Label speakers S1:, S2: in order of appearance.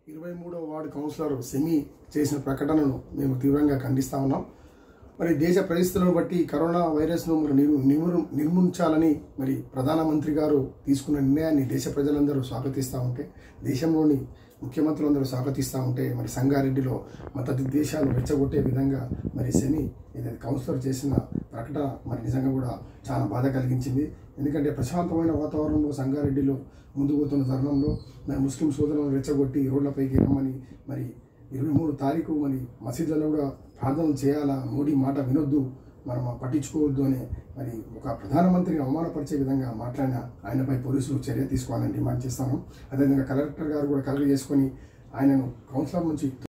S1: 23వ ward councillor semi చేసిన ప్రకటనను మేము తీవ్రంగా ఖండిస్తా ఉన్నాం. మరి దేశ పరిస్థితులను బట్టి కరోనా వైరస్ను నిర్మూలించాలని మరి ప్రధానమంత్రి గారు తీసుకున్న నిర్ణయాన్ని దేశ ప్రజలందరూ స్వాగతిస్తూ ఉంటే, దేశంలోని ముఖ్యమంత్రులందరూ స్వాగతిస్తూ ఉంటే, మరి సంగారెడ్డిలో మత విద్వేషాలు రెచ్చగొట్టే విధంగా మరి సెమీ ఏదైతే కౌన్సిలర్ చేసిన ప్రకటన మరి నిజంగా కూడా చాలా బాధ కలిగించింది. ఎందుకంటే ప్రశాంతమైన వాతావరణంలో సంగారెడ్డిలో ముందుకు పోతున్న తరుణంలో మరి ముస్లిం సోదరులను రెచ్చగొట్టి రోడ్లపైకి రమ్మని మరి 23 తారీఖు మరి మసీదులలో కూడా ప్రార్థనలు చేయాలా, మోడీ మాట వినొద్దు, మనం పట్టించుకోవద్దు అని మరి ఒక ప్రధానమంత్రిని అవమానపరిచే విధంగా మాట్లాడిన ఆయనపై పోలీసులు చర్య తీసుకోవాలని డిమాండ్ చేస్తాను. అదేవిధంగా కలెక్టర్ గారు కూడా కలెక్ట్ చేసుకొని ఆయనను కౌన్సిలర్ నుంచి